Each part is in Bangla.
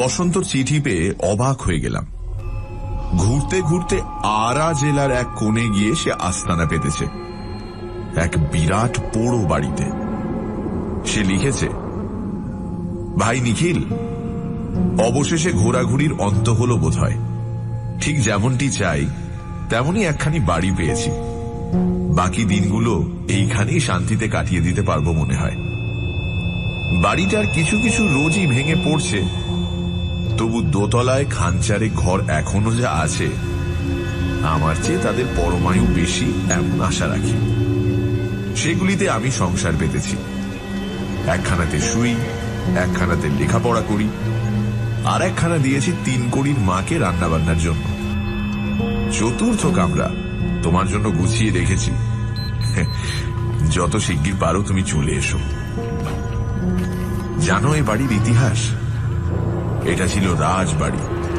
বসন্তর চিঠি পেয়ে অবাক হয়ে গেলাম। ঘুরতে ঘুরতে আরা জেলার এক কোণে গিয়ে সে আস্তানা পেতেছে, এক বিরাট পোড়ো বাড়িতে। সে লিখেছে, ভাই নিখিল, অবশেষে ঘোরাঘুরির অন্ত হল বোধহয়। ঠিক যেমনটি চাই তেমনই একখানি বাড়ি পেয়েছি। বাকি দিনগুলো এইখানেই শান্তিতে কাটিয়ে দিতে পারবো মনে হয়। বাড়িটার কিছু কিছু রোজই ভেঙে পড়ছে, তবু দোতলায় খানচারে ঘর এখনো যা আছে, আমার চেয়ে তাদের পরমায়ু বেশি এমন আশা রাখি। সেগুলিতে আমি সংসার পেতেছি। একখানাতে শুই, একখানাতে লেখাপড়া করি, আর একখানা দিয়েছি 3 কড়ির মাকে রান্নাবান্নার জন্য। চতুর্থ কামরা তোমার জন্য গুছিয়ে রেখেছি। যত শিগগির পারো তুমি চলে এসো। জানো এ বাড়ির ইতিহাস? এটা ছিল রাজবাড়ি।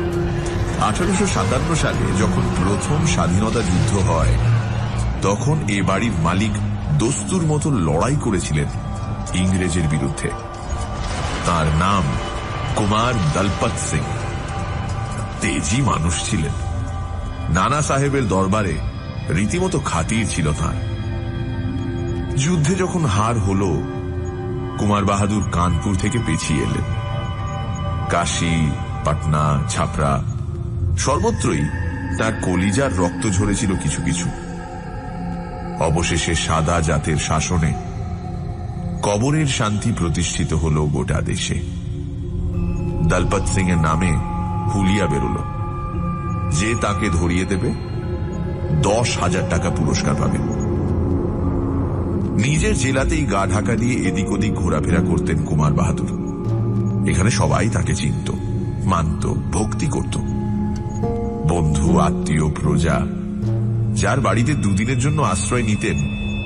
1857 সালে যখন প্রথম স্বাধীনতা যুদ্ধ হয়, তখন এ বাড়ির মালিক দস্তুর মতো লড়াই করেছিলেন ইংরেজের বিরুদ্ধে। তার নাম কুমার দলপত সিং। তেজি মানুষ ছিলেন। নানা সাহেবের দরবারে রীতিমতো খাতির ছিল তাঁর। যুদ্ধে যখন হার হল, কুমার বাহাদুর কানপুর থেকে পেছিয়ে এলেন। কাশী, পাটনা, ছাপরা সর্বত্রই তার কলিজার রক্ত ঝরেছিল কিছু কিছু। অবশেষে সাদা জাতের শাসনে কবরের শান্তি প্রতিষ্ঠিত হল গোটা দেশে। দলপত সিং এর নামে হুলিয়া বেরোল। যে তাকে ধরিয়ে দেবে 10,000 টাকা পুরস্কার পাবে। নিজের জেলাতেই গা ঢাকা দিয়ে এদিক ওদিক ঘোরাফেরা করতেন কুমার বাহাদুর। এখানে সবাই তাকে চিনত, মানত, ভক্তি করত। বন্ধু, আত্মীয়, প্রজা যার বাড়িতে 2 দিনের জন্য আশ্রয় নিতেন,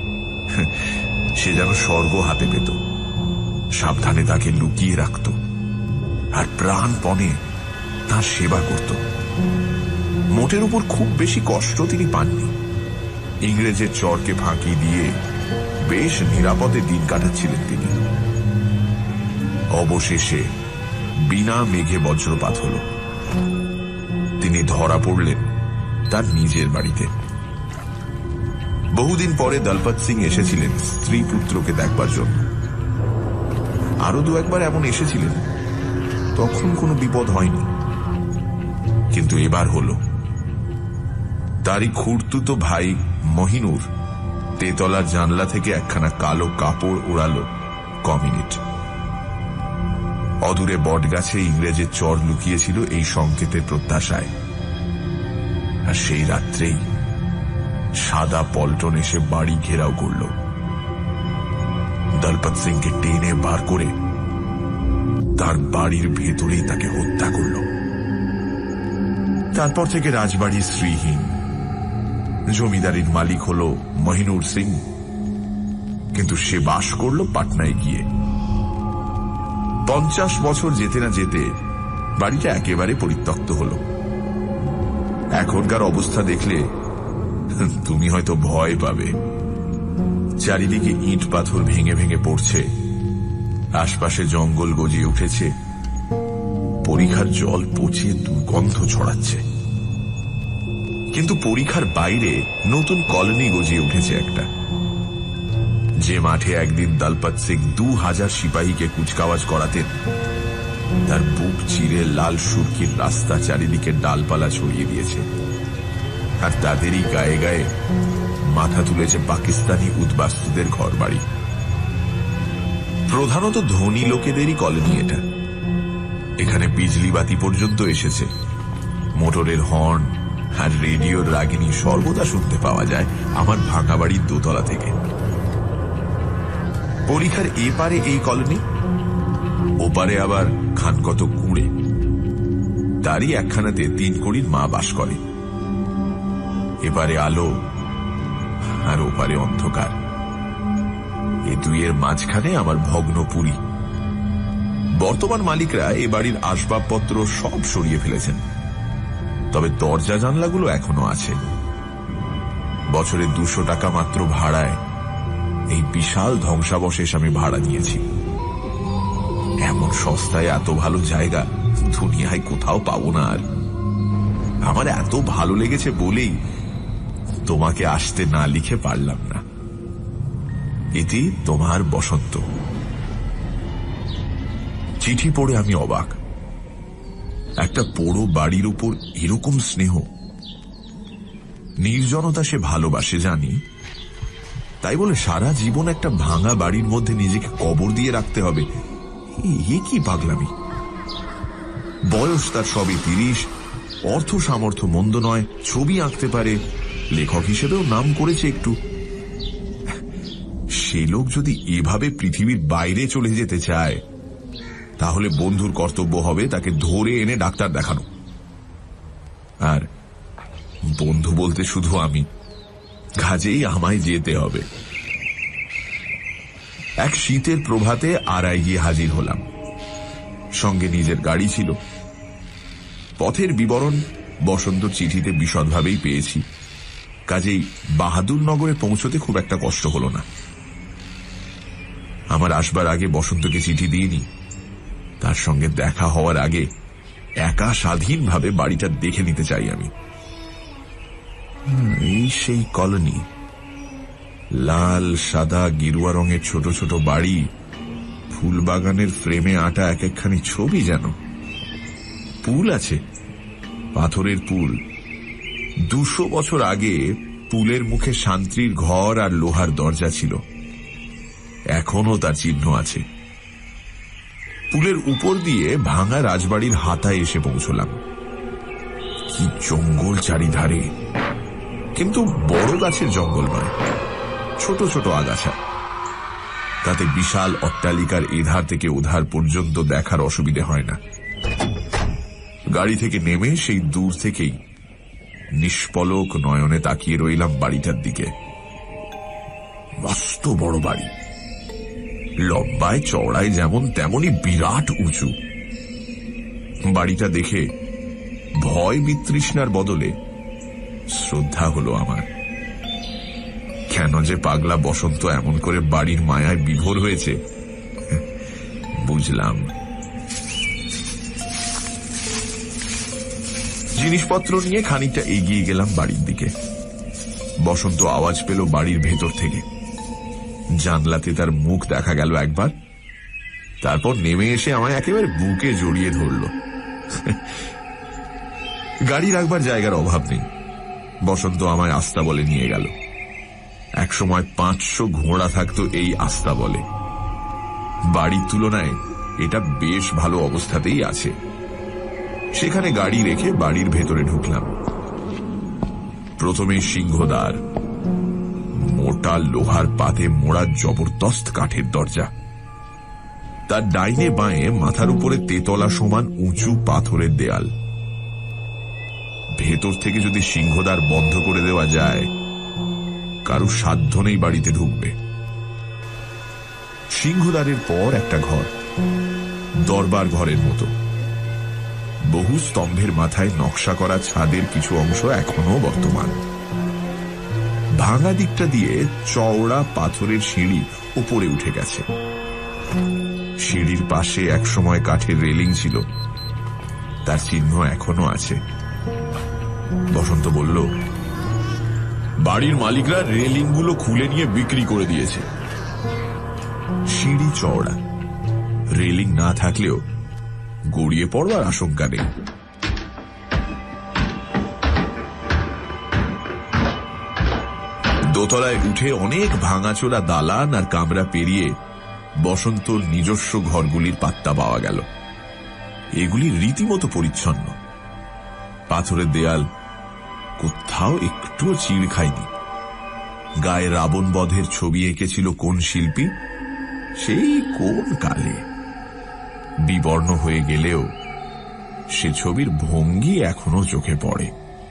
সে যেন স্বর্গ হাতে পেত। সাবধানে তাকে লুকিয়ে রাখত আর প্রাণপণে তার সেবা করত। মোটের উপর খুব বেশি কষ্ট তিনি পাননি। ইংরেজের চরকে ফাঁকি দিয়ে বেশ নিরাপদে দিন কাটাচ্ছিলেন তিনি। অবশেষে বিনা মেঘে বজ্রপাত হল। তিনি ধরা পড়লেন তার নিজের বাড়িতে। বহুদিন পরে দলপত সিং এসেছিলেন স্ত্রী পুত্রকে দেখবার জন্য। আরো 2-1 এমন এসেছিলেন, তখন কোনো বিপদ হয়নি। কিন্তু এবার হল। তারই খুড়তুতো ভাই মহিনুর তেতলার জানলা থেকে একখানা কালো কাপড় উড়ালো কমিনিট। অদূরে বটগাছে ইংরেজের চর লুকিয়েছিল এই সংকেতের প্রত্যাশায়। আর সেই রাত্রেই সাদা পল্টন এসে বাড়ি ঘেরাও করল। দলপত সিংকে টেনে বার করে তার বাড়ির ভেতরেই তাকে হত্যা করল। তারপর থেকে রাজবাড়ি শ্রীহীন। জমিদারির মালিক হল মহিনুর সিং, কিন্তু সে বাস করল পাটনায় গিয়ে। 50 বছর যেতে না যেতে বাড়িটা একেবারে পরিত্যক্ত হল। এখনকার অবস্থা দেখলে তুমি হয়তো ভয় পাবে। চারিদিকে ইট পাথর ভেঙে ভেঙে পড়ছে, আশপাশে জঙ্গল গজিয়ে উঠেছে, পরিখার জল পচিয়ে দুর্গন্ধ ছড়াচ্ছে। কিন্তু পরিখার বাইরে নতুন কলোনি গজিয়ে উঠেছে একটা। যে মাঠে একদিন দলপত সিং 2000 সিপাহীকে কুচকাওয়াজ করাতেন, তার বুক চিরে লাল সুরকির রাস্তা চারিদিকে ডালপালা ছড়িয়ে দিয়েছে। আর তাদেরই গায়ে গায়ে মাথা তুলেছে পাকিস্তানি উদ্বাস্তুদের ঘর বাড়ি। প্রধানত ধনী লোকেদেরই কলোনি এটা। এখানে বিজলি বাতি পর্যন্ত এসেছে। মোটরের হর্ন আর রেডিওর রাগিনী সর্বদা শুনতে পাওয়া যায় আমার ভাঙা বাড়ির দোতলা থেকে। পরিখার এপারে এই কলোনি, ওপারে আবার খানকত কুঁড়ে। তারই একখানাতে 3 কড়ির মা বাস করে। এপারে আলো আর ওপারে অন্ধকার। এ দুইয়ের মাঝখানে আমার ভগ্নপুরী। বর্তমান মালিকরা এ বাড়ির আসবাবপত্র সব সরিয়ে ফেলেছেন, তবে দরজা জানলাগুলো এখনো আছে। বছরে 200 টাকা মাত্র ভাড়ায় এই বিশাল ধ্বংসাবশেষ আমি ভাড়া নিয়েছি। এমন সস্তায় এত ভালো জায়গা দুনিয়ায় কোথাও পাবো না। আর আমার এত ভালো লেগেছে বলেই তোমাকে আসতে না লিখে পারলাম না। এটি তোমার বসন্ত। চিঠি পড়ে আমি অবাক। একটা পোড়ো বাড়ির উপর এরকম স্নেহ। নির্জনতা সে ভালোবাসে জানি, তাই বলে সারা জীবন একটা ভাঙা বাড়ির মধ্যে নিজেকে কবর দিয়ে রাখতে হবে, এ কি পাগলামি। বয়স তার সবে 30, অর্থ সামর্থ্য মন্দ নয়, ছবি আঁকতে পারে, লেখক হিসেবেও নাম করেছে একটু। সে লোক যদি এভাবে পৃথিবীর বাইরে চলে যেতে চায়, তাহলে বন্ধুর কর্তব্য হবে তাকে ধরে এনে ডাক্তার দেখানো। আর বন্ধু বলতে শুধু আমি, কাজেই আমায় যেতে হবে। এক শীতের প্রভাতে আড়াই গিয়ে হাজির হলাম। সঙ্গে নিজের গাড়ি ছিল। পথের বিবরণ বসন্ত চিঠিতে বিশদভাবেই পেয়েছি, কাজেই বাহাদুরনগরে পৌঁছতে খুব একটা কষ্ট হল না। আমার আসবার আগে বসন্তকে চিঠি দিইনি। তার সঙ্গে দেখা হওয়ার আগে একা স্বাধীনভাবে বাড়িটা দেখে নিতে চাই আমি। এই সেই কলোনি, লাল সাদা গেরুয়া রঙের ছোট ছোট বাড়ি, ফুলবাগানের ফ্রেমে আটা এক একখানি ছবি যেন। পুল আছে, পাথরের পুল। 200 বছর আগে পুলের মুখে শান্তির ঘর আর লোহার দরজা ছিল, এখনো তার চিহ্ন আছে। পুলের উপর দিয়ে ভাঙা রাজবাড়ির হাতায় এসে পৌঁছলাম। কি জঙ্গল চারিধারে, কিন্তু বড় গাছের জঙ্গল নয়, ছোট ছোট আগাছা। তাতে বিশাল অট্টালিকার এধার থেকে ওধার পর্যন্ত দেখার অসুবিধে হয় না। গাড়ি থেকে নেমে সেই দূর থেকেই নিষ্পলক নয়নে তাকিয়ে রইলাম বাড়িটার দিকে। মস্ত বড় বাড়ি, লম্বায় চওড়ায় যেমন তেমনি বিরাট উঁচু। বাড়িটা দেখে ভয় বিতৃষ্ণার বদলে শ্রদ্ধা হলো আমার। কেন যে পাগলা বসন্ত এমন করে বাড়ির মায়ায় বিভোর হয়েছে বুঝলাম। জিনিসপত্র নিয়ে খানিকটা এগিয়ে গেলাম বাড়ির দিকে। বসন্ত আওয়াজ পেল বাড়ির ভেতর থেকে। জানলাতে তার মুখ দেখা গেল একবার, তারপর নেমে এসে আমায় একেবারে বুকে জড়িয়ে ধরল। গাড়ি রাখবার জায়গার অভাব নেই। বসন্ত আমায় আস্তাবলে নিয়ে গেল। একসময় 500 ঘোড়া থাকতো এই আস্তাবলে। বাড়ির তুলনায় এটা বেশ ভালো অবস্থাতেই আছে। সেখানে গাড়ি রেখে বাড়ির ভেতরে ঢুকলাম। প্রথমে সিংহদ্বার, মোটা লোহার পাতে মোড়া জবরদস্ত কাঠের দরজা। তার ডাইনে বাঁয়ে মাথার উপরে তেতলা সমান উঁচু পাথরের দেয়াল। ভেতর থেকে যদি সিংহদ্বার বন্ধ করে দেওয়া যায়, কারো সাধ্য নেই বাড়িতে ঢুকবে। সিংহদ্বারের পর একটা ঘর, দরবার ঘরের মতো। বহু স্তম্ভের মাথায় নকশা করা ছাদের কিছু অংশ এখনো বর্তমান। ভাঙা দিকটা দিয়ে চওড়া পাথরের সিঁড়ি উপরে উঠে গেছে। সিঁড়ির পাশে একসময় কাঠের রেলিং ছিল, তার চিহ্ন এখনো আছে। বসন্ত বলল, বাড়ির মালিকরা রেলিংগুলো খুলে নিয়ে বিক্রি করে দিয়েছে। সিঁড়ি চওড়া, রেলিং না থাকলেও গড়িয়ে পড়বার আশঙ্কা নেই। দোতলায় উঠে অনেক ভাঙাচোরা দালান আর কামরা পেরিয়ে বসন্তর নিজস্ব ঘরগুলির পাত্তা পাওয়া গেল। এগুলি রীতিমতো পরিচ্ছন্ন। পাথরের দেয়াল, কোথাও একটুও চিড় খায়নি। গায়ে রাবণ বধের ছবি এঁকেছিল কোন শিল্পী, সেই কোন কালে। বিবর্ণ হয়ে গেলেও সে ছবির ভঙ্গি এখনো চোখে পড়ে।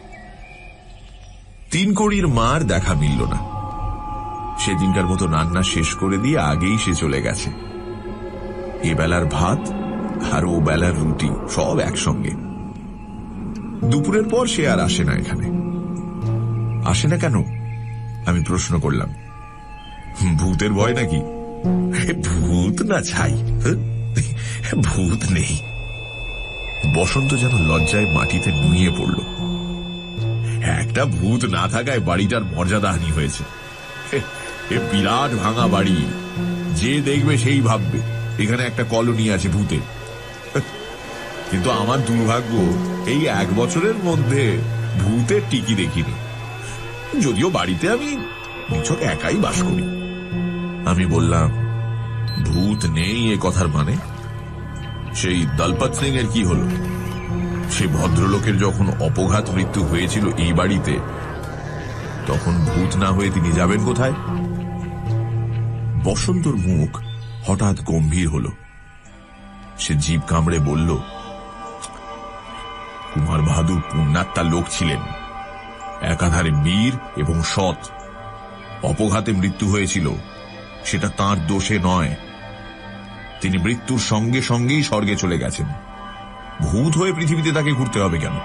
3 কড়ির মার দেখা মিলল না। সেদিনকার মতো রান্না শেষ করে দিয়ে আগেই সে চলে গেছে। এবেলার ভাত আর ও বেলার রুটি সব একসঙ্গে। দুপুরের পর সে আর আসে না এখানে। আসে না কেন আমি প্রশ্ন করলাম। ভূতের ভয় নাকি? ভূত না ছাই, ভূত নেই। বসন্ত যেন লজ্জায় মাটিতে নুয়ে পড়ল। একটা ভূত না থাকায় বাড়িটার মর্যাদাহানি হয়েছে। এ বিরাট ভাঙা বাড়ি, যে দেখবে সেই ভাববে এখানে একটা কলোনি আছে ভূতের। কিন্তু আমার দুর্ভাগ্য, এই 1 বছরের মধ্যে ভূতের টিকি দেখিনি, যদিও বাড়িতে আমি নিছক একাই বাস করি। আমি বললাম, ভূত নেই এ কথার মানে? সেই দলপত সিং এর কি হলো? সেই ভদ্রলোকের যখন অপঘাত মৃত্যু হয়েছিল এই বাড়িতে, তখন ভূত না হয়ে তিনি যাবেন কোথায়? বসন্তর মুখ হঠাৎ গম্ভীর হল। সে জিভ কামড়ে বলল, কুমার বাহাদুর পুণ্যাত্মা লোক ছিলেন, একাধারে বীর এবং সৎ। অপঘাতে মৃত্যু হয়েছিল, সেটা তাঁর দোষে নয়। তিনি মৃত্যুর সঙ্গে সঙ্গেই স্বর্গে চলে গেছেন। ভূত হয়ে পৃথিবীতে তাকে ঘুরতে হবে কেন?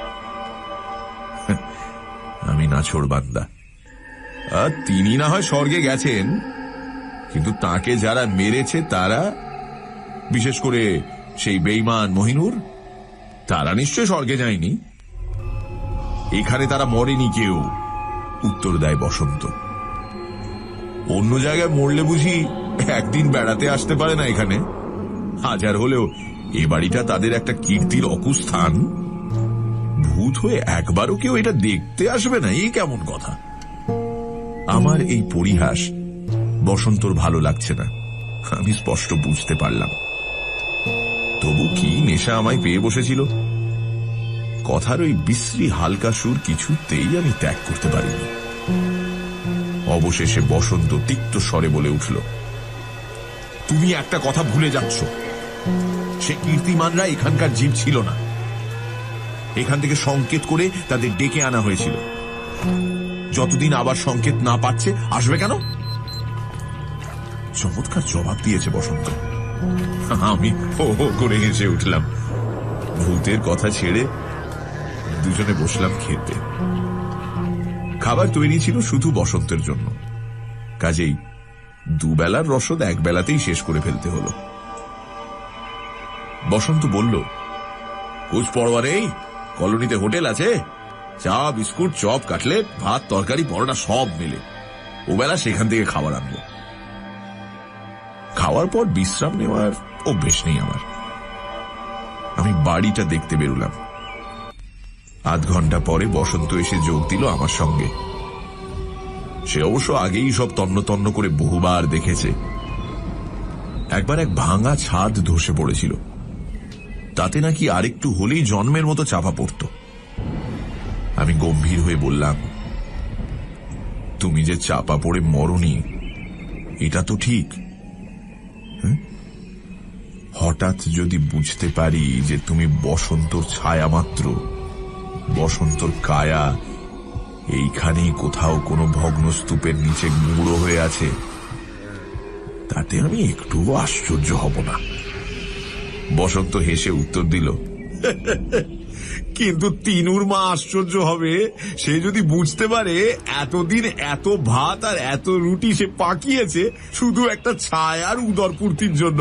আমি নাছোড় বান্দা। তিনি না হয় স্বর্গে গেছেন, কিন্তু তাকে যারা মেরেছে তারা, বিশেষ করে সেই বেঈমান মহিনুর, তারা নিশ্চয় স্বর্গে যায়নি। এখানে তারা মরেনি কেউ, উত্তর দেয় বসন্ত। অন্য জায়গায় মরলে বুঝি একদিন বেড়াতে আসতে পারে না এখানে? হাজার হলেও এ বাড়িটা তাদের একটা কীর্তির অকুস্থান। ভূত হয়ে একবারও কেউ এটা দেখতে আসবে না, এই কেমন কথা? আমার এই পরিহাস বসন্তর ভালো লাগছে না, আমি স্পষ্ট বুঝতে পারলাম। তবু কি নেশা আমায় পেয়ে বসেছিল। কথার ওই বিশ্রী হালকা সুর কিছুতেই আমি ত্যাগ করতে পারিনি। অবশেষে বসন্ত তিক্ত স্বরে বলে উঠল, তুমি একটা কথা ভুলে যাচ্ছ। সে কীর্তিমানরা এখানকার জীব ছিল না। এখান থেকে সংকেত করে তাদের ডেকে আনা হয়েছিল। যতদিন আবার সংকেত না পাচ্ছে, আসবে কেন? চমৎকার জবাব দিয়েছে বসন্ত। আমি হো হো করে হেসে উঠলাম। ভূতের কথা ছেড়ে দুজনে বসলাম খেতে। খাবার তৈরি ছিল শুধু বসন্তের জন্য, কাজেই দুবেলার রসদ একবেলাতেই শেষ করে ফেলতে হলো। বসন্ত বলল, কুছ পড়োয়া নেই? কলোনিতে হোটেল আছে, চা বিস্কুট চপ কাটলেট ভাত তরকারি পরোটা সব মেলে। ওবেলা সেখান থেকে খাবার আনবো। খাওয়ার পর বিশ্রাম নেওয়ার অভ্যেস নেই আমার। আমি বাড়িটা দেখতে বেরুলাম। আধ ঘন্টা পরে বসন্ত এসে যোগ দিল আমার সঙ্গে। সে অবশ্য আগেই সব তন্ন তন্ন করে বহুবার দেখেছে। একবার এক ভাঙা ছাদ ধসে পড়েছিল, তাতে নাকি আরেকটু হলেই জন্মের মতো চাপা পড়ত। আমি গম্ভীর হয়ে বললাম, তুমি যে চাপা পড়ে মরনি এটা তো ঠিক। হঠাৎ যদি বুঝতে পারি যে তুমি বসন্তর ছায়া মাত্র, বসন্তর কায়া এইখানেই কোথাও কোনো ভগ্ন স্তূপের নিচে গুঁড়ো হয়ে আছে, তাতে আমি একটুও আশ্চর্য হব না। বসন্ত হেসে উত্তর দিল, কিন্তু তিনুর মা আশ্চর্য হবে সে যদি বুঝতে পারে এতদিন এত ভাত আর এত রুটি সে পাকিয়েছে শুধু একটা ছায়ার উদরপূর্তির জন্য।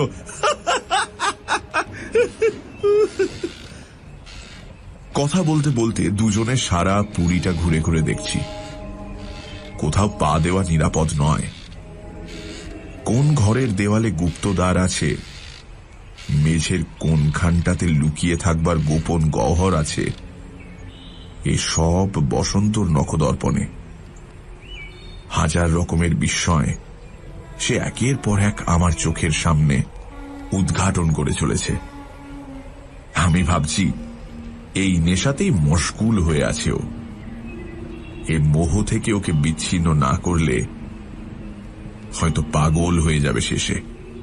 কথা বলতে বলতে দুজনে সারা পুরীটা ঘুরে ঘুরে দেখছি। কোথাও পা দেওয়া নিরাপদ নয়। কোন ঘরের দেওয়ালে গুপ্তদ্বার আছে, মেঝের কোনখানটাতে লুকিয়ে থাকবার গোপন গহ্বর আছে, এসব বসন্তর নখদর্পণে। হাজার রকমের বিস্ময় সে একের পর এক আমার চোখের সামনে উদ্ঘাটন করে চলেছে। আমি ভাবছি এই নেশাতেই মশগুল হয়ে আছে ও। এ মোহ থেকে ওকে বিচ্ছিন্ন না করলে হয়তো পাগল হয়ে যাবে শেষে।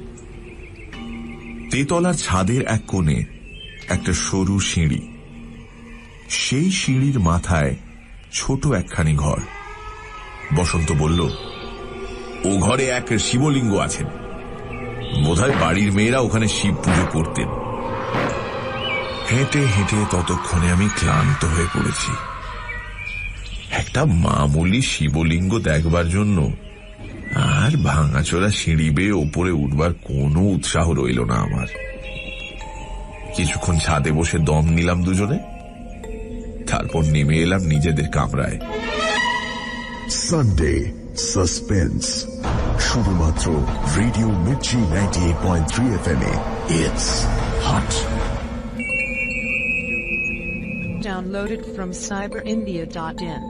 তেতলার ছাদের এক কোণে একটা সরু সিঁড়ি, সেই সিঁড়ির মাথায় ছোট একখানি ঘর। বসন্ত বলল, ও ঘরে এক শিবলিঙ্গ আছেন, বোধহয় বাড়ির মেয়েরা ওখানে শিব পুজো করতেন। হেঁটে হেঁটে ততক্ষণে আমি ক্লান্ত হয়ে পড়েছি। একটা মামুলি শিবলিঙ্গ দেখবার জন্য আর ভাঙাচোরা সিঁড়ি বেয়ে ওপরে উঠবার কোনো উৎসাহ রইল না আমার। কিছুক্ষণ ছাদে বসে দম নিলাম দুজনে, তারপর নেমে এলাম নিজেদের কামরায়। সানডে সাসপেন্স শুধুমাত্র রেডিও মির্চি 98.3 FM এ। It's hot. Downloaded from cyberindia.in।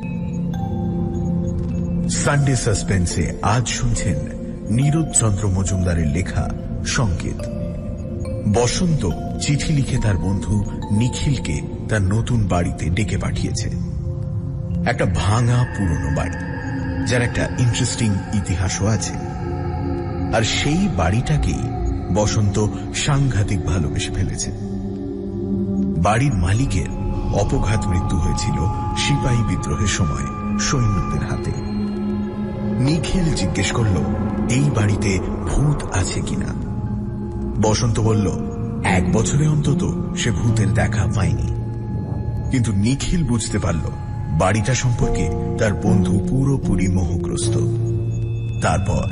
Sunday সাসপেন্সে আজ শুনছেন নীরদ চন্দ্র মজুমদারের লেখা সংকেত। বসন্ত চিঠি লিখে তার বন্ধু নিখিলকে তার নতুন বাড়িতে ডেকে পাঠিয়েছে। একটা ভাঙা পুরনো বাড়ি, যার একটা ইন্টারেস্টিং ইতিহাসও আছে। আর সেই বাড়িটাকেই বসন্ত সাংঘাতিক ভালোবেসে ফেলেছে। বাড়ির মালিকের অপঘাত মৃত্যু হয়েছিল সিপাহী বিদ্রোহের সময় সৈন্যদের হাতে। নিখিল জিজ্ঞেস করল এই বাড়িতে ভূত আছে কিনা। বসন্ত বলল 1 বছরে অন্তত সে ভূতের দেখা পায়নি। কিন্তু নিখিল বুঝতে পারল বাড়িটা সম্পর্কে তার বন্ধু পুরোপুরি মোহগ্রস্ত। তারপর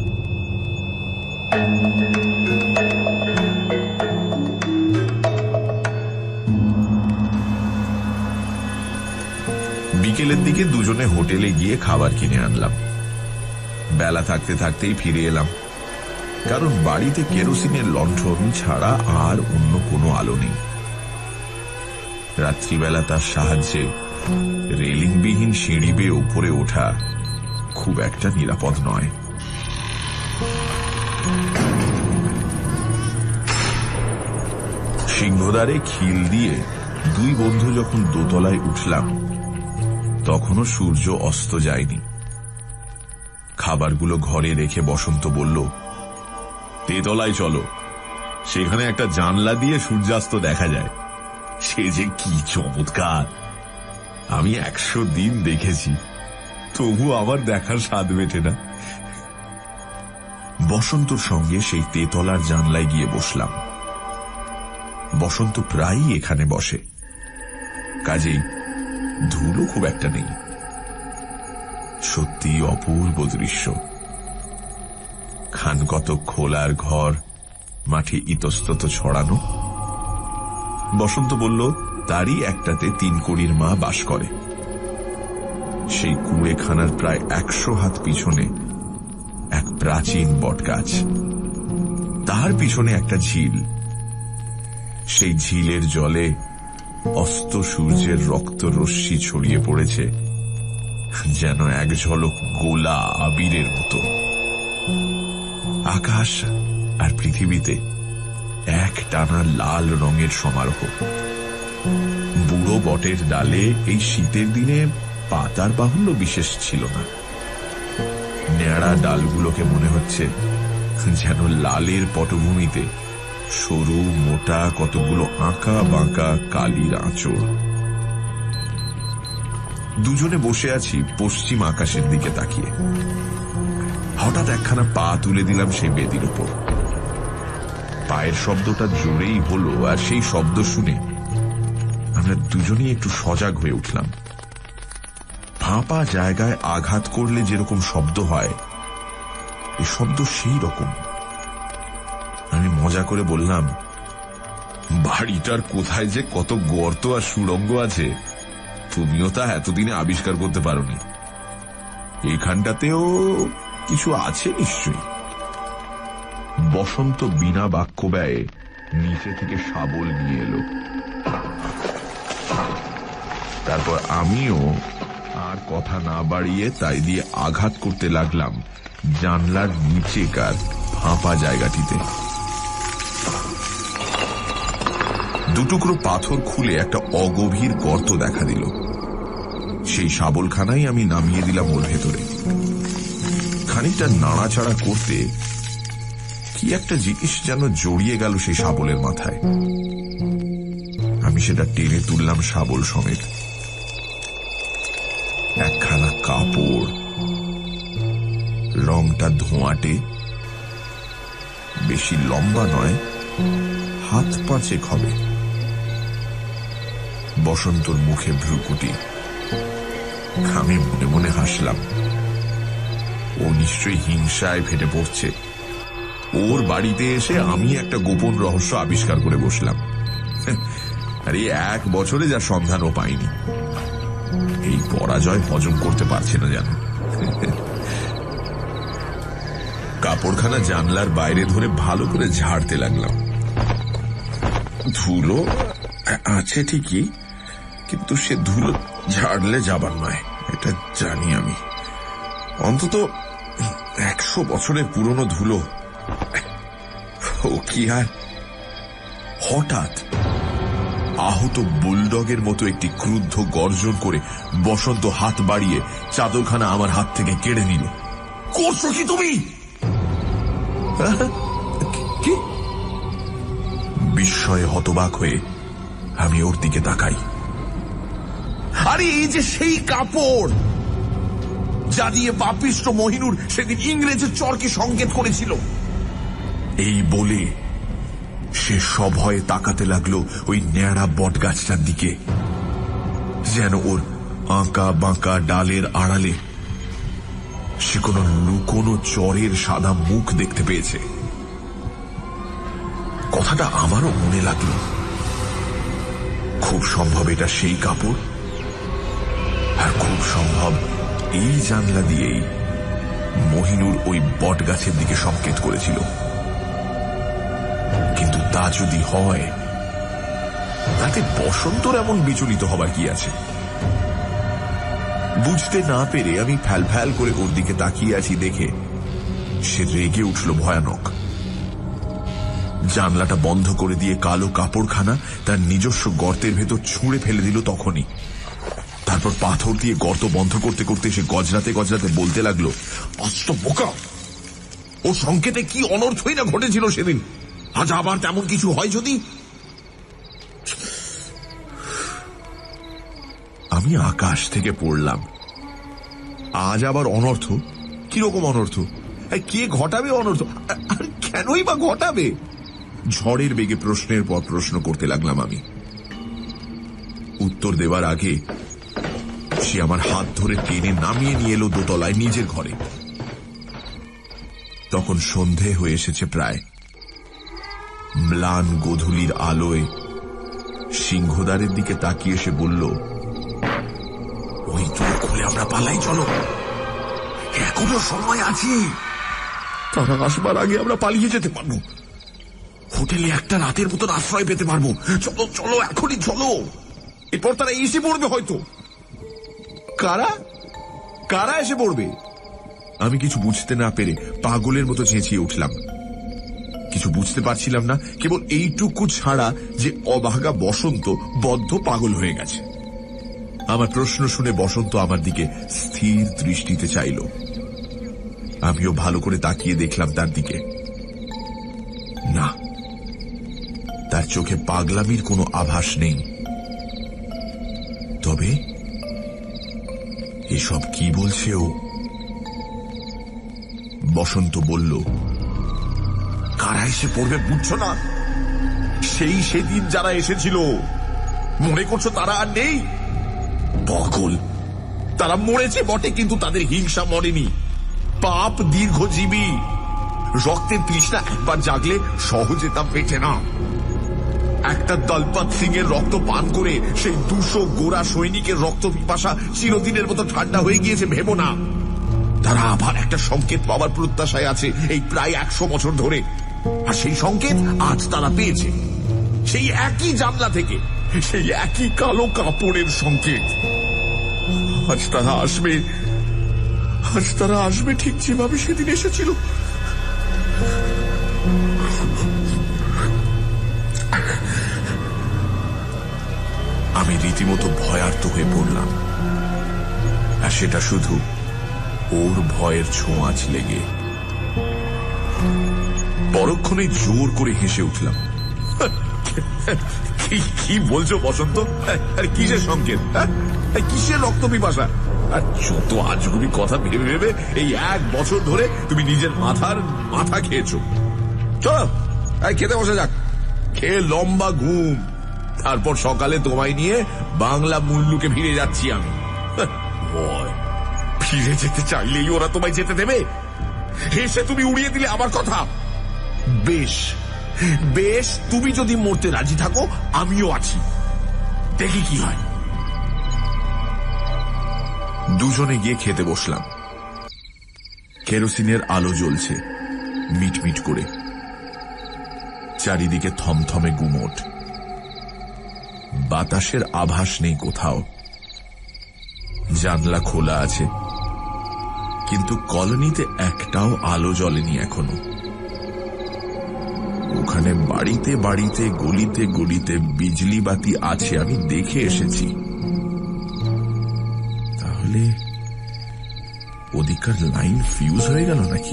বিকেলের দিকে দুজনে হোটেলে গিয়ে খাবার কিনে আনলাম। বেলা থাকতে থাকতেই ফিরে এলাম, কারণ বাড়িতে কেরোসিনের লণ্ঠন ছাড়া আর অন্য কোনো আলো নেই। রাত্রিবেলা তার সাহায্যে রেলিংবিহীন সিঁড়ি বেয়ে উপরে ওঠা খুব একটা নিরাপদ নয়। সিংহদ্বারে খিল দিয়ে 2 বন্ধু যখন দোতলায় উঠলাম, তখনও সূর্য অস্ত যায়নি। খাবারগুলো ঘরে রেখে বসন্ত বলল, তেতলায় চলো, সেখানে একটা জানলা দিয়ে সূর্যাস্ত দেখা যায়। সে যে কি চমৎকার! আমি 100 দিন দেখেছি, তবু আমার দেখার স্বাদ মেটে না। বসন্তর সঙ্গে সেই তেতলার জানলায় গিয়ে বসলাম। বসন্ত প্রায়ই এখানে বসে, কাজেই ধুলো খুব একটা নেই। সত্যি অপূর্ব দৃশ্য। খানকতক খোলার ঘর, মাঠে ইতস্তত ছড়ানো। বসন্ত বলল তারই একটাতে 3 কড়ির মা বাস করে। সেই কুঁড়েখানার প্রায় 100 হাত পিছনে এক প্রাচীন বটগাছ, তার পিছনে একটা ঝিল। সেই ঝিলের জলে অস্ত সূর্যের রক্ত রশ্মি ছড়িয়ে পড়েছে, যেন এক ঝলক গোলা আবিরের মতো। আকাশ আর পৃথিবীতে এক টানা লাল রঙের সমারোহ। বুড়ো বটের ডালে এই শীতের দিনে পাতার বাহুল্য বিশেষ ছিল না। ন্যাড়া ডালগুলোকে মনে হচ্ছে যেন লালের পটভূমিতে সরু মোটা কতগুলো আঁকা বাঁকা কালির আঁচড়। দুজনে বসে আছি পশ্চিম আকাশের দিকে তাকিয়ে। হঠাৎ একখানা পা তুলে দিলাম সেই বেদির উপর। পায়ের শব্দটা জোরেই হলো, আর সেই শব্দ শুনে আমরা দুজনেই একটু সজাগ হয়ে উঠলাম। ফাঁপা জায়গায় আঘাত করলে যেরকম শব্দ হয়, এই শব্দ সেই রকম। আমি মজা করে বললাম, বাড়িটার কোথায় যে কত গর্ত আর সুড়ঙ্গ আছে, তুমিও তা এতদিনে আবিষ্কার করতে পারোনি। এখানটাতেও কিছু আছে নিশ্চয়ই। বসন্ত বিনা বাক্য ব্যয়ে নিচে থেকে শাবল নিয়ে এলো। তারপর আমিও আর কথা না বাড়িয়ে তাই দিয়ে আঘাত করতে লাগলাম জানলার নিচেকার ফাঁপা জায়গাটিতে। 2 টুকরো পাথর খুলে একটা অগভীর গর্ত দেখা দিল। সেই শাবলখানাই আমি নামিয়ে দিলাম ওর ভেতরে। খানিকটা নাড়াচাড়া করতে কি একটা জিনিস যেন জড়িয়ে গেল সেই শাবলের মাথায়। আমি সেটা টেনে তুললাম শাবল সমেত। একখানা কাপড়, রংটা ধোঁয়াটে, বেশি লম্বা নয়, হাত 5 হবে। বসন্তর মুখে ভ্রুকুটি। আমি মনে মনে হাসলাম। ও নিশ্চয়ই হিংসায় ফেটে পড়ছে। ওর বাড়িতে এসে আমি একটা গোপন রহস্য আবিষ্কার করে বসলাম। আর এই 1 বছরে যা সন্ধানও পাইনি। এই পরাজয় হজম করতে পারছে না যেন। কাপড়খানা জানলার বাইরে ধরে ভালো করে ঝাড়তে লাগলাম। ধুলো আছে ঠিকই, কিন্তু সে ধুলো ঝাড়লে যাবার নয়, এটা জানি আমি। অন্তত 100 বছরের পুরনো ধুলো। ও কি আর! হঠাৎ আহত বুলডগের মতো একটি ক্রুদ্ধ গর্জন করে বসন্ত হাত বাড়িয়ে চাদরখানা আমার হাত থেকে কেড়ে নিল। করছো কি তুমি? কি? বিস্ময়ে হতবাক হয়ে আমি ওর দিকে তাকাই। আরে এই যে সেই কাপড় যা দিয়ে পাপিষ্ঠ মহিনুর সেদিন ইংরেজের চরকে সংকেত করেছিল। এই বলে সে সভয়ে তাকাতে লাগলো ওই ন্যাড়া বট গাছটার দিকে, যেন ওর আঁকা বাঁকা ডালের আড়ালে সে কোনো লুকোনো চরের সাদা মুখ দেখতে পেয়েছে। কথাটা আমারও মনে লাগলো, খুব সম্ভব এটা সেই কাপড়, আর খুব সম্ভব এই জানলা দিয়েই মহিনুর ওই বট গাছের দিকে সংকেত করেছিল। কিন্তু তা যদি হয়, তাতে বসন্তর এমন বিচলিত হবার কি আছে? বুঝতে না পেরে আমি ফ্যাল ফ্যাল করে ওর দিকে তাকিয়ে আছি দেখে সে রেগে উঠল ভয়ানক। জানলাটা বন্ধ করে দিয়ে কালো কাপড়খানা তার নিজস্ব গর্তের ভেতর ছুঁড়ে ফেলে দিল তখনই। তারপর পাথর দিয়ে গর্ত বন্ধ করতে করতে সে গজরাতে গজরাতে বলতে লাগলো, অস্ত বোকা, ও সংকেতে কি অনর্থই না ঘটেছিল সেদিন, আজ আবার তেমন কিছু হয় যদি। আমি আকাশ থেকে পড়লাম। আজ আবার অনর্থ? কিরকম অনর্থ? কে ঘটাবে অনর্থ? আর কেনই বা ঘটাবে? ঝড়ের বেগে প্রশ্নের পর প্রশ্ন করতে লাগলাম আমি। উত্তর দেওয়ার আগে সে আমার হাত ধরে টেনে নামিয়ে নিয়ে এলো দোতলায় নিজের ঘরে। তখন সন্ধে হয়ে এসেছে প্রায়। ম্লান গোধূলির আলোয় সিংহদ্বারের দিকে তাকিয়ে সে বলল, ওই দুয়ার খুলে আমরা পালাই, চলো, এখনো সময় আছে। তারা আসবার আগে আমরা পালিয়ে যেতে পারবো, হোটেলে একটা রাতের মতন আশ্রয় পেতে পারবো। চলো চলো, এখনই চলো, এরপর তারা এসে পড়বে হয়তো। কারা কারা এসে পড়বে? আমি কিছু বুঝতে না পেরে পাগলের মতো চেঁচিয়ে উঠলাম। কিছু বুঝতে পারছিলাম না, কেবল এইটুকু ছাড়া যে অভাগা বসন্ত বদ্ধ পাগল হয়ে গেছে। আমার প্রশ্ন শুনে বসন্ত আমার দিকে স্থির দৃষ্টিতে চাইল। আমিও ভালো করে তাকিয়ে দেখলাম তার দিকে। না, তার চোখে পাগলামির কোনো আভাস নেই। তবে এসব কি বলছে ও? বসন্ত বলল, কারা এসে পড়বে বুঝছো না? সেদিন যারা এসেছিল, মনে করছো তারা আর নেই? পাগল, তারা মরেছে বটে, কিন্তু তাদের হিংসা মরেনি। পাপ দীর্ঘজীবী, রক্তের তৃষ্ণা একবার জাগলে সহজে তা পেটে না। একটা দলপত সিং এর রক্ত পান করে সেই 200 গোরা সৈনিকের রক্ত পিপাসা চিরদিনের মতো ঠান্ডা হয়ে গিয়েছে ভেবো না। তারা আবার একটা সংকেত পাওয়ার প্রত্যাশায় আছে এই প্রায় 100 বছর ধরে, আর সেই সংকেত আজ তারা পেয়েছে, সেই একই জানলা থেকে, সেই একই কালো কাপড়ের সংকেত। আজ তারা আসবে ঠিক যেভাবে সেদিন এসেছিল। আমি রীতিমতো ভয়ার্ত হয়ে পড়লাম, আর সেটা শুধু ওর ভয়ের ছোঁয়াচ লেগে। পরক্ষণে জোর করে হেসে উঠলাম। কি বলছো বসন্ত? আর কিসের সংকেত? কিসের রক্ত পিপাসা? আর যত আজগুবি কথা ভেবে ভেবে এই 1 বছর ধরে তুমি নিজের মাথা খেয়েছো। চলো খেতে বসে যাক, খেয়ে লম্বা ঘুম, তারপর সকালে তোমায় নিয়ে বাংলা মুল্লুকে ফিরে যাচ্ছি আমি। ফিরে যেতে চাইলেই ওরা তোমায় যেতে দেবে? হেসে তুমি উড়িয়ে দিলে আমার কথা। বেশ, বেশ, তুমি যদি মরতে রাজি থাকো আমিও আছি, দেখি কি হয়। দুজনে গিয়ে খেতে বসলাম। কেরোসিনের আলো জ্বলছে মিটমিট করে, চারিদিকে থমথমে গুমোট, বাতাসের আভাস নেই কোথাও। জানলা খোলা আছে, কিন্তু কলোনিতে একটাও আলো জ্বলেনি এখনো। ওখানে বাড়িতে বাড়িতে গলিতে গলিতে বিজলি বাতি আছে, আমি দেখে এসেছি। তাহলে ওদিককার লাইন ফিউজ হয়ে গেল নাকি?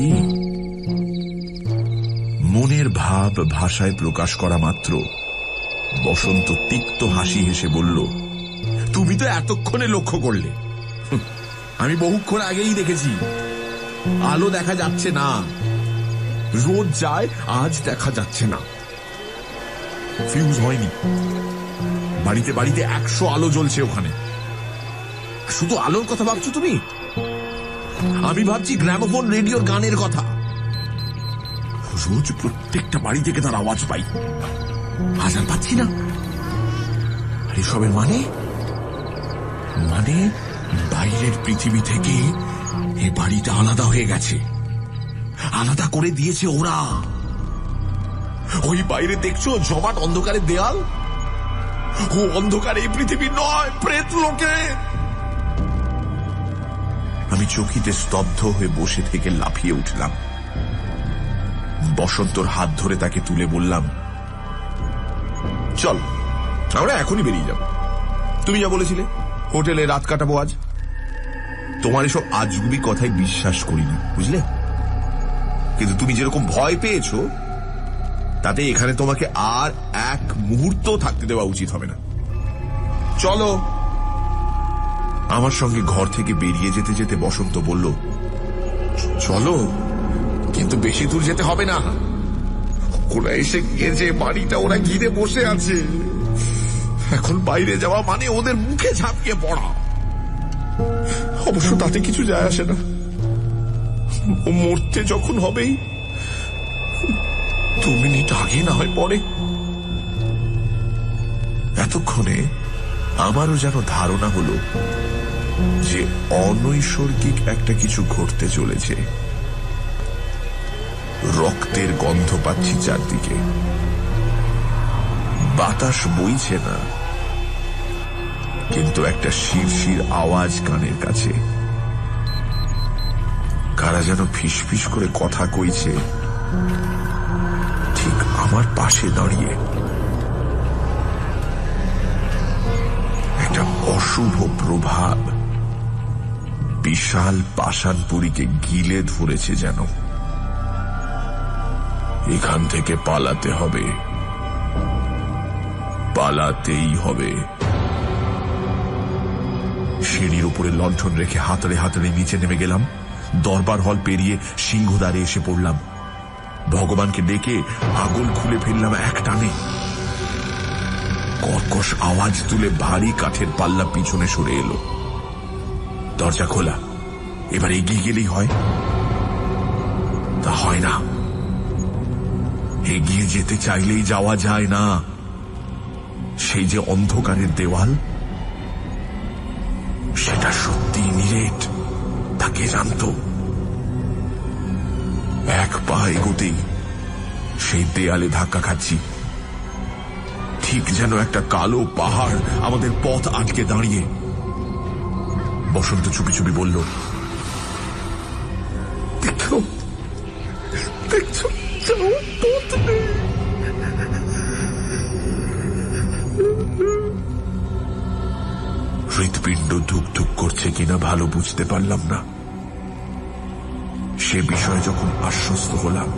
মনের ভাব ভাষায় প্রকাশ করা মাত্র বসন্ত তিক্ত হাসি হেসে বলল, তুমি তো এতক্ষণে লক্ষ্য করলে, আমি বহুক্ষণ আগেই দেখেছি। আলো দেখা যাচ্ছে না, রোদ যায়, আজ দেখা যাচ্ছে না। ফিউজ হয়নি, বাড়িতে বাড়িতে 100 আলো জ্বলছে ওখানে। শুধু আলোর কথা ভাবছো তুমি? আমি ভাবছি গ্রামোফোন রেডিওর গানের কথা। রোজ প্রত্যেকটা বাড়ি থেকে তার আওয়াজ পাই, আজ আর পাচ্ছি না। এসবের মানে বাইরের পৃথিবী থেকে এই বাড়িটা আলাদা হয়ে গেছে, আলাদা করে দিয়েছে ওরা। ওই বাইরে দেখছো জমাট অন্ধকারের দেয়াল, ও অন্ধকার এই পৃথিবী নয়, প্রেত লোকে। আমি চকিতে স্তব্ধ হয়ে বসে থেকে লাফিয়ে উঠলাম। বসন্তর হাত ধরে তাকে তুলে বললাম, চল আমরা এখনই বেরিয়ে যাব। তুমি যা বলেছিলে হোটেলে রাত কাটাবো আজ। তোমার এসব আজগুবি কথায় বিশ্বাস করি না, বুঝলে? কিন্তু তুমি যেরকম ভয় পেয়েছো, তাতে এখানে তোমাকে আর এক মুহূর্ত থাকতে দেওয়া উচিত হবে না। চলো। আমার সঙ্গে ঘর থেকে বেরিয়ে যেতে যেতে বসন্ত বলল, চলো, কিন্তু বেশি দূর যেতে হবে না। ওরা এসে গিয়েছে, বাড়িটা ওরা ঘিরে বসে আছে। এখন বাইরে যাওয়া মানে ওদের মুখে ঝাঁপিয়ে পড়া। অবশ্য তাতে কিছু যায় আসে না, ও মরতে যখন হবেই 2 মিনিট আগে না হয় পরে। এতক্ষণে আমারও যেন ধারণা হলো যে অনৈসর্গিক একটা কিছু ঘটতে চলেছে। রক্তের গন্ধ পাচ্ছি চারদিকে, বাতাস বইছে না, কিন্তু একটা শিরশির আওয়াজ কানের কাছে। কারা যেন ফিসফিস করে কথা কইছে ঠিক আমার পাশে দাঁড়িয়ে। একটা অশুভ প্রভাব বিশাল পাষাণপুরীকে গিলে ধরেছে যেন। এখান থেকে পালাতে হবে, পালাতেই হবে। সিঁড়ির উপরে লণ্ঠন রেখে হাতড়ে হাতড়ে নিচে নেমে গেলাম। দরবার হল পেরিয়ে সিংহদ্বারে এসে পড়লাম। ভগবানকে ডেকে আগল খুলে ফেললাম এক টানে। কর্কশ আওয়াজ তুলে ভারী কাঠের পাল্লা পিছনে সরে এলো। দরজা খোলা, এবার এগিয়ে গেলেই হয়। তা হয় না, এগিয়ে যেতে চাইলেই যাওয়া যায় না। সেই যে অন্ধকারের দেওয়াল, সেটা সত্যি নিরেট, তাকে জানত। এক পা এগোতেই সেই দেয়ালে ধাক্কা খাচ্ছি, ঠিক যেন একটা কালো পাহাড় আমাদের পথ আটকে দাঁড়িয়ে। বসন্ত চুপি চুপি বলল, দেখো দেখছো, পথ নেই। হৃৎপিণ্ড ধুকধুক করছে কিনা ভালো বুঝতে পারলাম না। সে বিষয়ে যখন আশ্বস্ত হলাম,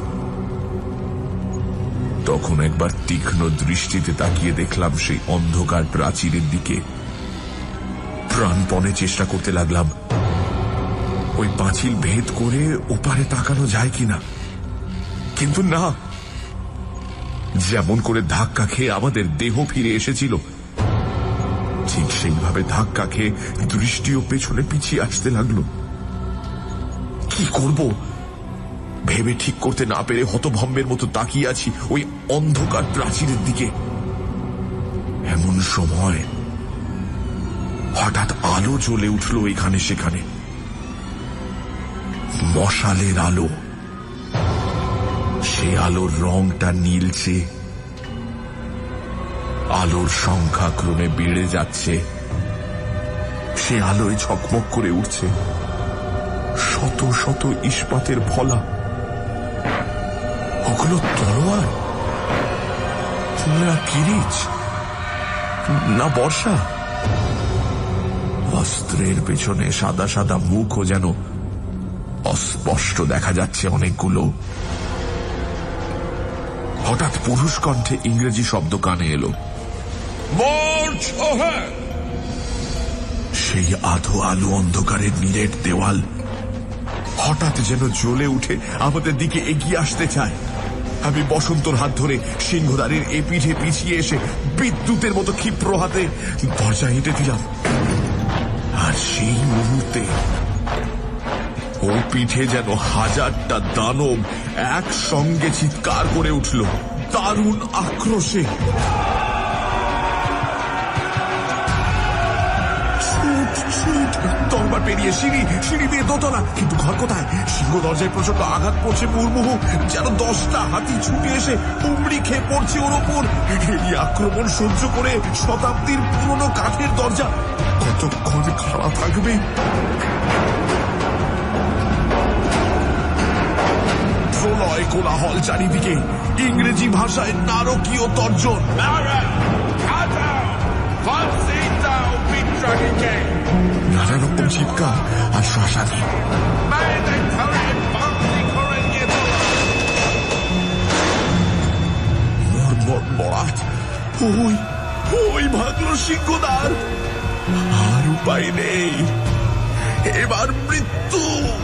তখন একবার তীক্ষ্ণ দৃষ্টিতে তাকিয়ে দেখলাম সেই অন্ধকার প্রাচীরের দিকে। প্রাণপণে চেষ্টা করতে লাগলাম ওই পাঁচিল ভেদ করে ওপারে তাকানো যায় কিনা, কিন্তু না। যেমন করে ধাক্কা খেয়ে আমাদের দেহ ফিরে এসেছিল, ঠিক সেইভাবে ধাক্কা খেয়ে দৃষ্টিও পেছনে পিছিয়ে আসতে লাগলো। কি করব ভেবে ঠিক করতে না পেরে হতভম্বের মতো তাকিয়ে আছি ওই অন্ধকার প্রাচীরের দিকে। এমন সময় হঠাৎ আলো জ্বলে উঠল এখানে সেখানে। মশালের আলো। সে আলোর রংটা নীলচে, আলোর সংখ্যা ক্রমে বেড়ে যাচ্ছে। সে আলোয় ঝকমক করে উঠছে শত শত ইস্পাতের ফলা। ওগুলো তলোয়ার না কিরিচ না বর্ষা। অস্ত্রের পেছনে সাদা সাদা মুখও যেন অস্পষ্ট দেখা যাচ্ছে অনেকগুলো। হঠাৎ পুরুষ কণ্ঠে ইংরেজি শব্দ কানে এলো, মার্চ অ্যাহেড। সেই আধো আলো অন্ধকারের নিরেট দেওয়াল হঠাৎ যেন জ্বলে উঠে আমাদের দিকে এগিয়ে আসতে চায়। আমি বসন্তর হাত ধরে সিংহদ্বারের এ পিঠে পিছিয়ে এসে বিদ্যুতের মতো ক্ষিপ্র হাতে দরজা হেঁটে দিলাম। আর সেই মুহূর্তে ও পিঠে যেন হাজারটা দানব একসঙ্গে চিৎকার করে উঠল দারুণ আক্রোশে। তরবার পেরিয়ে সিঁড়ি দিয়ে দোতলা, কিন্তু ঘর কোথায়? সিংহ দরজায় প্রচন্ড আঘাত পড়ছে মুহুর্মুহু, যেন 10টা হাতি ছুটে এসে হুমড়ি খেয়ে পড়ছে ওর ওপর। এই আক্রমণ সহ্য করে শতাব্দীর পুরনো কাঠের দরজা কতক্ষণ খাড়া থাকবে? প্রলয় কোলাহল চারিদিকে, ইংরেজি ভাষায় নারকীয় তর্জন। নানা রকম চিৎকার আর শ্বাসানি। ওই ভাগলো সিংহদ্বার। আর উপায় নেই, এবার মৃত্যু।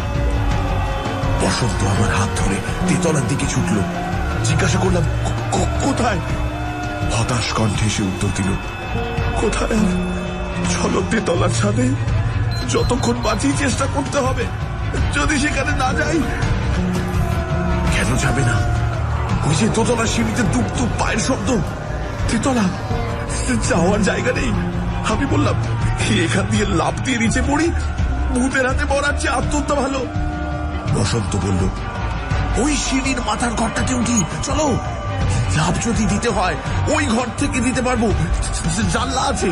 বসন্ত আমার হাত ধরে তেতলার দিকে ছুটল। জিজ্ঞাসা করলাম, কোথায়? হতাশ কণ্ঠে সে উত্তর দিল, কোথায়? চলো তেতলার ছাদে, যতক্ষণ বাঁচি চেষ্টা করতে হবে। যদি সেখানে না যাই। কেন যাবে না? ওই যে দোতলা সিঁড়িতে টুক টুক পায়ের শব্দ। তেতলা, যাওয়ার জায়গা নেই। আমি বললাম, এখান দিয়ে লাফ দিয়ে নিচে পড়ি, ভূতের হাতে মরার চেয়ে আত্মহত্যা ভালো। বসন্ত বলল, ওই সিঁড়ির মাথার ঘরটাতে উঠি, চলো। লাভ যদি দিতে হয় ওই ঘর থেকে দিতে পারবো, জানলা আছে।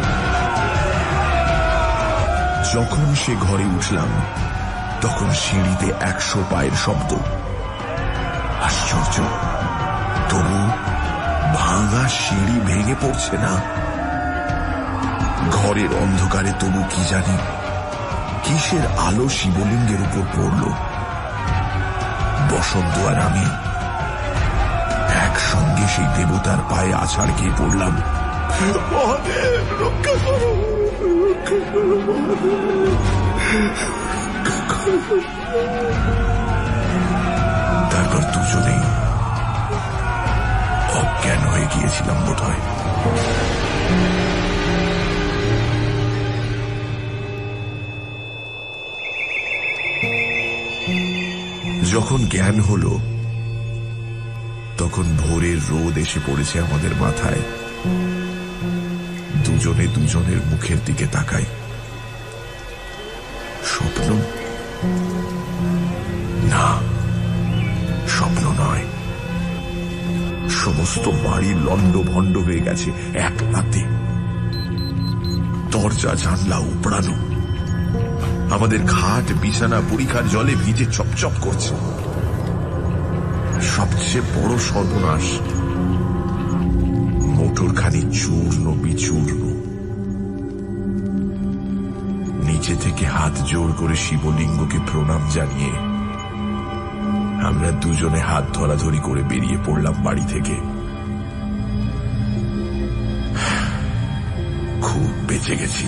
যখন সে ঘরে উঠলাম তখন সিঁড়িতে 100 পায়ের শব্দ। আশ্চর্য, তবু ভাঙা সিঁড়ি ভেঙে পড়ছে না। ঘরের অন্ধকারে তবু কি জানি কিসের আলো শিবলিঙ্গের উপর পড়ল। বসন্ত আর আমি একসঙ্গে সেই দেবতার পায়ে আছাড় খেয়ে পড়লাম। মহাদেব, রক্ষা করো, রক্ষা করো মহাদেব। তারপর দুজনেই অজ্ঞান হয়ে গিয়েছিলাম বোধহয়। যখন জ্ঞান হলো তখন ভোরের রোদ এসে পড়েছে আমাদের মাথায়। দুজনে দুজনের মুখের দিকে তাকাই। স্বপ্ন? না, স্বপ্ন নয়। সমস্ত বাড়ি লন্ডভন্ড হয়ে গেছে এক রাতে। দরজা জানলা উপড়ানো। আমাদের খাট বিছানা পরীক্ষার জলে ভিজে চপচপ করছে। সবচেয়ে বড় সর্বনাশ, মোটরখানি চূর্ণ বিচূর্ণ। নিচে থেকে হাত জোর করে শিবলিঙ্গকে প্রণাম জানিয়ে আমরা দুজনে হাত ধরাধরি করে বেরিয়ে পড়লাম বাড়ি থেকে। খুব বেঁচে গেছি।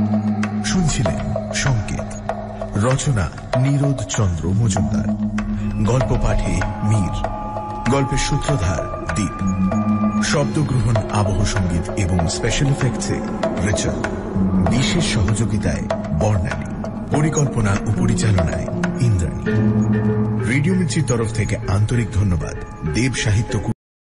শুনছিলেন সংকেত, রচনা নীরোদ চন্দ্র মজুমদার, গল্প পাঠে মীর, গল্পের সূত্রধার দীপ, শব্দগ্রহণ, আবহ সঙ্গীত এবং স্পেশাল এফেক্টসে রিচার্ড, বিশেষ সহযোগিতায় বর্ণালী, পরিকল্পনা ও পরিচালনায় ইন্দ্রাণী। রেডিও মির্চির তরফ থেকে আন্তরিক ধন্যবাদ দেব সাহিত্য